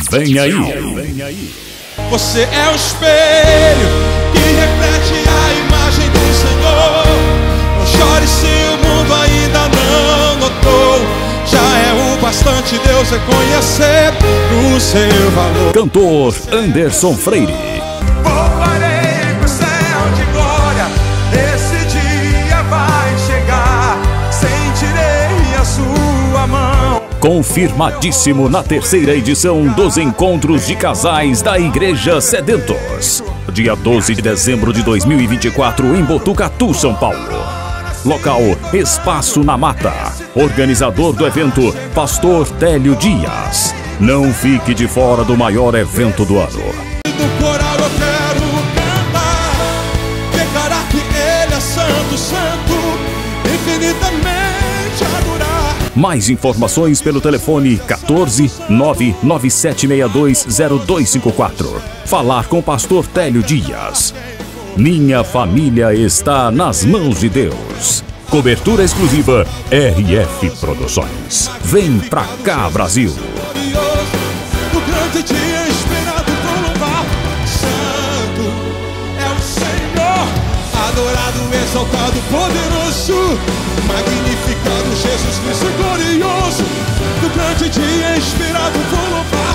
Vem aí. Você é o espelho que reflete a imagem do Senhor. Não chore se o mundo ainda não notou. Já é o bastante Deus reconhecer o seu valor. Cantor Anderson Freire. Voarei pro céu de glória, esse dia vai chegar. Sentirei a sua mão. Confirmadíssimo na terceira edição dos Encontros de Casais da Igreja Sedentos. Dia 12 de dezembro de 2024 em Botucatu, São Paulo. Local: Espaço na Mata. Organizador do evento: Pastor Télio Dias. Não fique de fora do maior evento do ano. Do coral eu quero cantar, declarar que Ele é santo, santo, infinitamente adorar. Mais informações pelo telefone 14 997620254. Falar com Pastor Télio Dias. Minha família está nas mãos de Deus. Cobertura exclusiva RF Produções. Vem pra cá, Brasil. No grande dia esperado por louvar. Santo é o Senhor, adorado, exaltado, poderoso, magnificado, Jesus Cristo glorioso. No grande dia esperado por louvar.